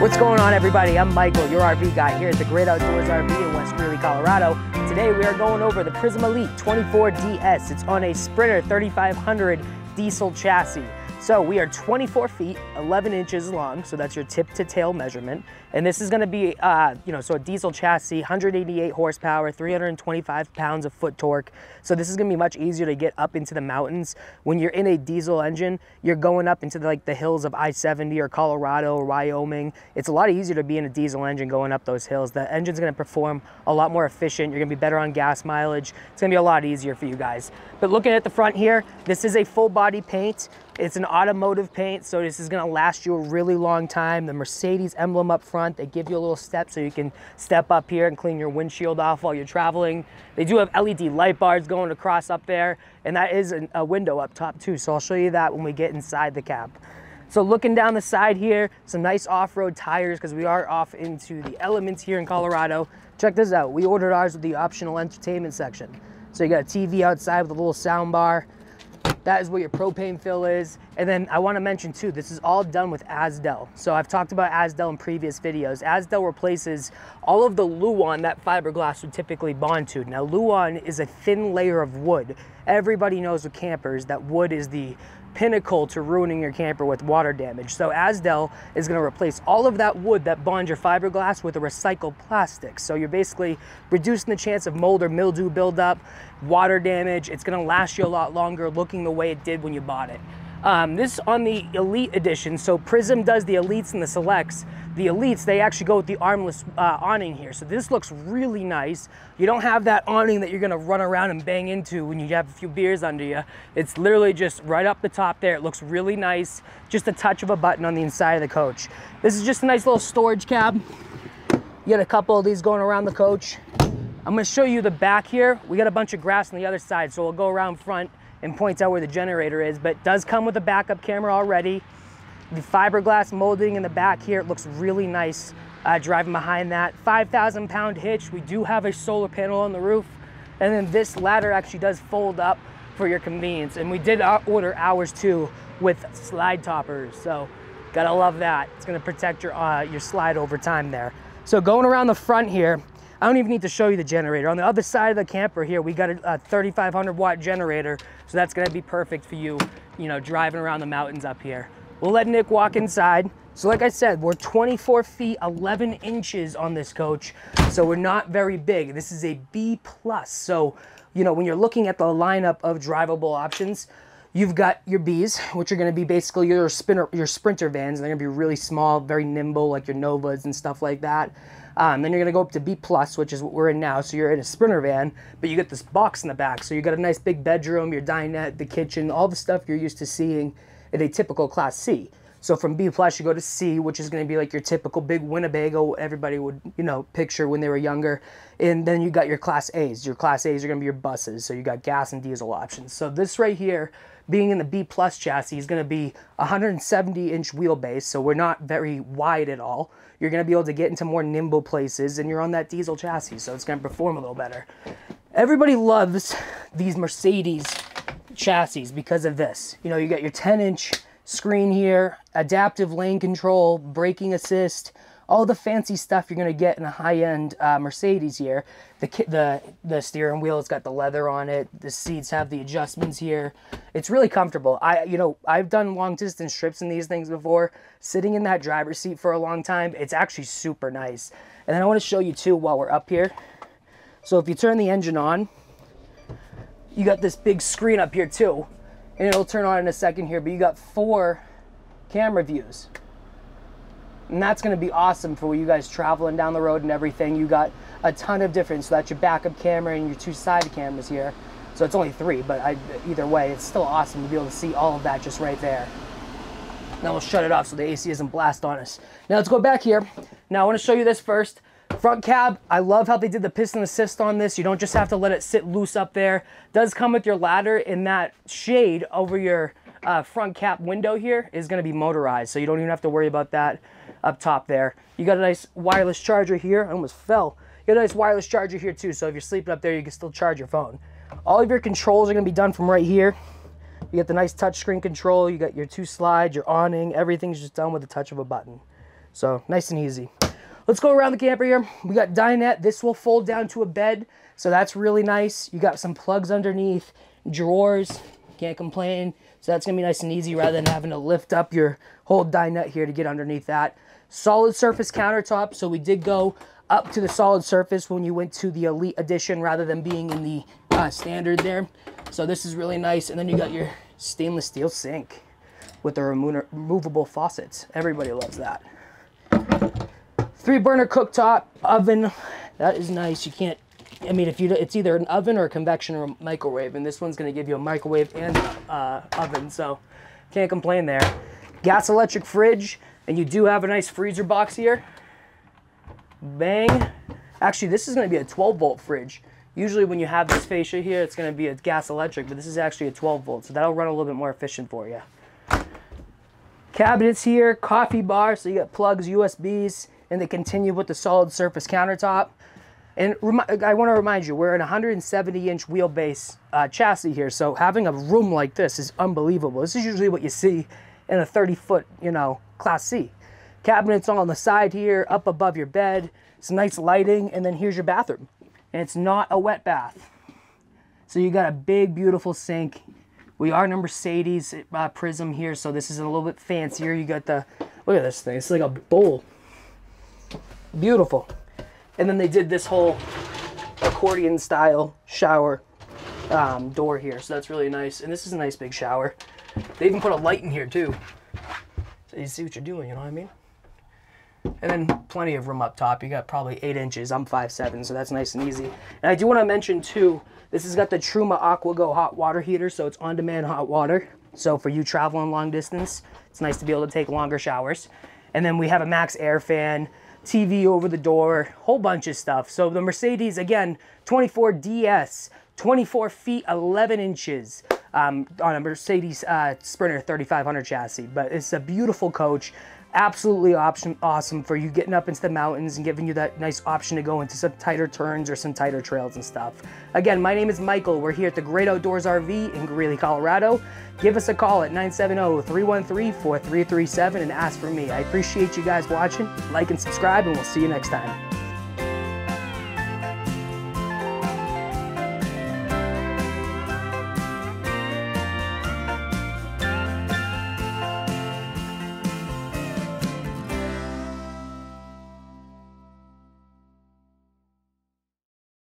What's going on, everybody? I'm Michael, your RV guy here at the Great Outdoors RV in West Greeley, Colorado. Today we are going over the Prism Elite 24 DS. It's on a Sprinter 3500 diesel chassis. So we are 24 feet, 11 inches long, so that's your tip to tail measurement. And this is gonna be, so a diesel chassis, 188 horsepower, 325 pounds of foot torque. So this is gonna be much easier to get up into the mountains. When you're in a diesel engine, you're going up into the hills of I-70 or Colorado or Wyoming. It's a lot easier to be in a diesel engine going up those hills. The engine's gonna perform a lot more efficient. You're gonna be better on gas mileage. It's gonna be a lot easier for you guys. But looking at the front here, this is a full body paint. It's an automotive paint, so this is gonna last you a really long time. The Mercedes emblem up front, they give you a little step so you can step up here and clean your windshield off while you're traveling. They do have LED light bars going across up there, and that is a window up top too, so I'll show you that when we get inside the cab. So looking down the side here, some nice off-road tires because we are off into the elements here in Colorado. Check this out, we ordered ours with the optional entertainment section. So you got a TV outside with a little sound bar. That is where your propane fill is. And then I want to mention too, this is all done with Azdel. So I've talked about Azdel in previous videos. Azdel replaces all of the Luan that fiberglass would typically bond to. Now Luan is a thin layer of wood. Everybody knows with campers that wood is the pinnacle to ruining your camper with water damage. So Azdel is going to replace all of that wood that bonds your fiberglass with a recycled plastic. So you're basically reducing the chance of mold or mildew buildup, water damage. It's going to last you a lot longer looking the way it did when you bought it. This on the Elite Edition. So Prism does the Elites and the Selects. The Elites, they actually go with the armless awning here. So this looks really nice. You don't have that awning that you're gonna run around and bang into when you have a few beers under you. It's literally just right up the top there. It looks really nice. Just a touch of a button on the inside of the coach. This is just a nice little storage cab. You got a couple of these going around the coach. I'm gonna show you the back here. We got a bunch of grass on the other side, so we'll go around front and point out where the generator is, but it does come with a backup camera already. The fiberglass molding in the back here, it looks really nice driving behind that. 5,000 pound hitch. We do have a solar panel on the roof. And then this ladder actually does fold up for your convenience. And we did order ours too with slide toppers. So gotta love that. It's gonna protect your slide over time there. So going around the front here, I don't even need to show you the generator. On the other side of the camper here, we got a 3,500 watt generator. So that's gonna be perfect for you, driving around the mountains up here. We'll let Nick walk inside. So like I said, we're 24 feet, 11 inches on this coach. So we're not very big. This is a B+. So, when you're looking at the lineup of drivable options, you've got your Bs, which are gonna be basically your Sprinter vans. They're gonna be really small, very nimble, like your Novas and stuff like that. Then you're gonna go up to B+, which is what we're in now. So you're in a Sprinter van, but you get this box in the back. So you got a nice big bedroom, your dinette, the kitchen, all the stuff you're used to seeing in a typical Class C. So from B+, you go to C, which is gonna be like your typical big Winnebago everybody would, picture when they were younger. And then you got your Class A's. Your Class A's are gonna be your buses. So you got gas and diesel options. So this right here, being in the B+ chassis, is gonna be 170-inch wheelbase. So we're not very wide at all. You're gonna be able to get into more nimble places, and you're on that diesel chassis, so it's gonna perform a little better. Everybody loves these Mercedes chassis because of this. You got your 10-inch screen here, adaptive lane control, braking assist, all the fancy stuff you're gonna get in a high-end Mercedes here. The steering wheel, it's got the leather on it. The seats have the adjustments here. It's really comfortable. I've done long distance trips in these things before. Sitting in that driver's seat for a long time, it's actually super nice. And then I want to show you too while we're up here. So if you turn the engine on, you got this big screen up here too, and it'll turn on in a second here, but you got 4 camera views. And that's gonna be awesome for you guys traveling down the road and everything. You got a ton of different, so that's your backup camera and your 2 side cameras here. So it's only 3, but either way, it's still awesome to be able to see all of that just right there. Now we'll shut it off so the AC doesn't blast on us. Now let's go back here. Now I wanna show you this first. Front cab, I love how they did the piston assist on this. You don't just have to let it sit loose up there. Does come with your ladder, in that shade over your front cap window here is gonna be motorized, so you don't even have to worry about that up top there. You got a nice wireless charger here. I almost fell. You got a nice wireless charger here too, so if you're sleeping up there, you can still charge your phone. All of your controls are gonna be done from right here. You got the nice touchscreen control, you got your 2 slides, your awning, everything's just done with the touch of a button. So nice and easy. Let's go around the camper here. We got dinette. This will fold down to a bed, so that's really nice. You got some plugs underneath, drawers, can't complain. So that's gonna be nice and easy rather than having to lift up your whole dinette here to get underneath that. Solid surface countertop, so we did go up to the solid surface when you went to the Elite Edition rather than being in the standard there. So this is really nice. And then you got your stainless steel sink with the removable faucets. Everybody loves that. 3-burner cooktop, oven. That is nice. You can't, I mean, it's either an oven or a convection or a microwave, and this one's going to give you a microwave and oven, so can't complain there. Gas electric fridge, and you do have a nice freezer box here. Bang. Actually, this is going to be a 12-volt fridge. Usually when you have this fascia here, it's going to be a gas electric, but this is actually a 12-volt, so that'll run a little bit more efficient for you. Cabinets here, coffee bar, so you got plugs, USBs, and they continue with the solid surface countertop. And I want to remind you, we're in a 170-inch wheelbase chassis here, so having a room like this is unbelievable. This is usually what you see in a 30-foot, Class C. Cabinets all on the side here, up above your bed, some nice lighting, and then here's your bathroom. And it's not a wet bath. So you got a big, beautiful sink. We are in a Mercedes Prism here, so this is a little bit fancier. You got the, look at this thing, it's like a bowl. Beautiful. And then they did this whole accordion style shower door here, so that's really nice. And this is a nice big shower. They even put a light in here too, so you see what you're doing, you know what I mean? And then plenty of room up top. You got probably 8 inches. I'm 5'7", so that's nice and easy. And I do want to mention too, this has got the Truma AquaGo hot water heater, so it's on-demand hot water. So for you traveling long distance, it's nice to be able to take longer showers. And then we have a Max Air fan, TV over the door, whole bunch of stuff. So the Mercedes, again, 24 DS, 24 feet, 11 inches on a Mercedes Sprinter 3500 chassis. But it's a beautiful coach. Absolutely awesome for you getting up into the mountains and giving you that nice option to go into some tighter turns or some tighter trails and stuff. Again, my name is Michael. We're here at the Great Outdoors RV in Greeley, Colorado. Give us a call at 970-313-4337 and ask for me. I appreciate you guys watching. Like and subscribe, and we'll see you next time.